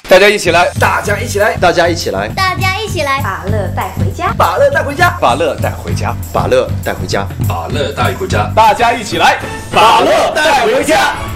大家一起来， 大家一起来， 大家一起来， 大家一起来， 把乐带回家， 把乐带回家， 把乐带回家， 把乐带回家， 把乐带回家， 大家一起来， 把乐带回家。